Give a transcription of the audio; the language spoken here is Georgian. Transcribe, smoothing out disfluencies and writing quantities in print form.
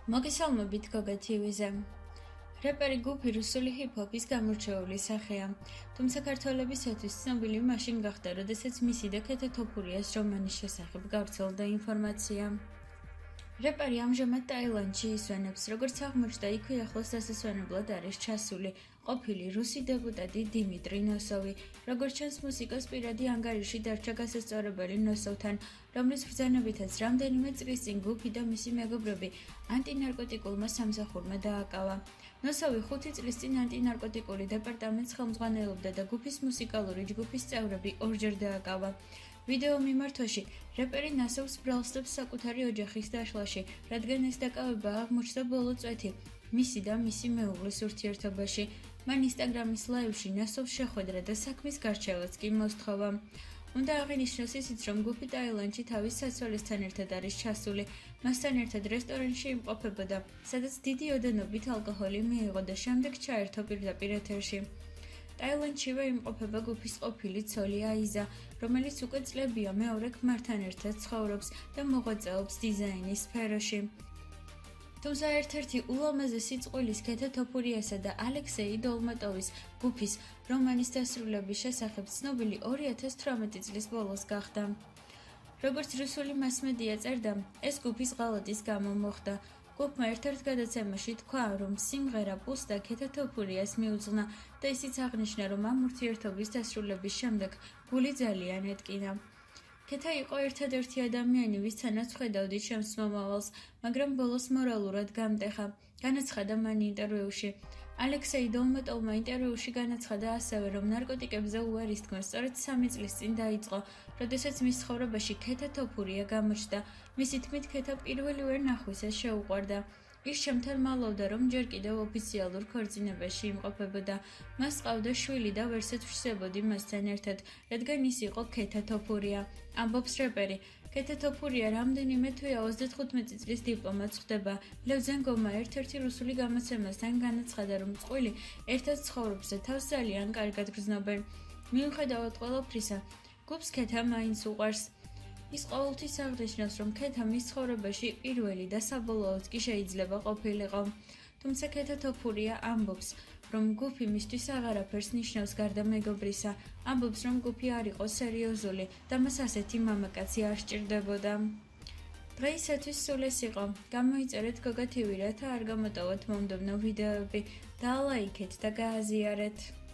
მოგესალმებით გოგა TV-ზე. რეპერი გუფი რუსული ჰიპ-ჰოპის გამორჩეული სახეა, თუმცა ქართველებისათვის ცნობილი მაშინ გახდა, როდესაც მისი და ქეთა თოფურიას რომანის შესახებ გავრცელდა ინფორმაცია. რეპერი ამჟამად ტაილანდში ისვენებს, როგორც აღმოჩნდა, იქვე ახლოს დასასვენებლად არის ჩასული ყოფილი რუსი დეპუტატი დიმიტრი ნოსოვი. როგორც ჩანს, მუსიკოს პირადი ანგარიში დარჩა გასასწორებელი ნოსოვთან, რომლის ბრძანებითაც რამდენიმე წლის წინ გუფი და მისი მეგობრები ანტინარკოტიკულმა სამსახურმა დააკავა. ნოსოვი 5 წლის წინ ანტინარკოტიკული დეპარტამენტს ხელმძღვანელობდა და გუფის მუსიკალური ჯგუფის წევრები ორჯერ დააკავა. ვიდეო მიმართვაში რეპერი ნოსოვს ბრალსდებს საკუთარი ოჯახის დაშლაში, რადგან ეს დაკავება აღმოჩნდა ბოლო წვეთი მისი და მისი მეუღლის ურთიერთობაში. მან ინსტაგრამის ლაივში ნოსოვს შეხვედრა და საქმის გარჩევაც კი მოსთხოვა. უნდა აღინიშნოს ისიც, რომ გუფი ტაილანდში თავის საცვალესთან ერთად არის ჩასული. მასთან ერთად რესტორანში იმყოფებოდა, სადაც დიდი ოდენობით ალკოჰოლი მიიღო და შემდეგ ჩაერთო პირდაპირ ეთერში. ტაილანდშივე იმყოფება გუფის ყოფილი ცოლი აიზა, რომელიც უკვე წლებია მეორე ქმართან ერთად ცხოვრობს და მოღვაწეობს დიზაინის სფეროში. თუმცა ერთ-ერთი ულამაზესი წყვილის ქეთა თოფურიასა და ალექსეი დოლმატოვის გუფის რომანის დასრულების შესახებ ცნობილი 2018 წლის ბოლოს გახდა. როგორც რუსული მასმედია წერდა, ეს გუფის ღალატის გამო მოხდა. გუფმა ერთ-ერთ გადაცემაში თქვა, რომ სიმღერა პუსტა ქეთა თოფურიას მიუძღვნა და ისიც აღნიშნა, რომ ამ ურთიერთობის დასრულების შემდეგ გული ძალიან ეტკინა. ქეთა იყო ერთადერთი ადამიანი, ვისთანაც ხედავდი ჩემს მომავალს, მაგრამ ბოლოს მორალურად გამტეხა, განაცხადა მან ინტერვიუში. ალექსეი დოლმატოვმა ინტერვიუში განაცხადა ასევე, რომ ნარკოტიკებზე უარისთქმა სწორედ 3 წლის წინ დაიწყო, როდესაც მის ცხოვრებაში ქეთა თოფურია გამოჩნდა. მისი თქმით, ქეთა პირველივე ნახვისას შეუყვარდა. ის შემთან მალავდა, რომ ჯერ კიდევ ოფიციალურ ქორწინებაში იმყოფებოდა. მას ჰყავდა შვილი და ვერსად ვშსებოდი მასთან ერთად, რადგან ის იყო ქეთა თოფურია, ამბობს რეპერი. ქეთა თოფურია რამდენიმე თვეა 35 წლის დიპლომატს ხვდება. ლევზენგოვმა ერთ-ერთი რუსული გამოცემასთან განაცხადა, რომ წყვილი ერთად ცხოვრობს და თავს ძალიან კარგად გრძნობენ. მიუხედავად ყველაფრისა, გუფს ქეთა მაინც უყვარს. ის ყოველთვის აღნიშნავს, რომ ქეთა მის ცხოვრებაში პირველი და საბოლოოდ კი შეიძლება ყოფილიყო. თუმცა ქეთა თოფურია ამბობს, რომ გუფი მისთვის აღარაფერს ნიშნავს გარდა მეგობრისა. ამბობს, რომ გუფი არ იყო სერიოზული და მას ასეთი მამაკაცი არ სჭირდებოდა. დღეისათვის სულ ეს იყო. გამოიწერეთ გოგა TV, რათა არ გამოტოვოთ მომდევნო ვიდეოები. დალაიქეთ და გააზიარეთ.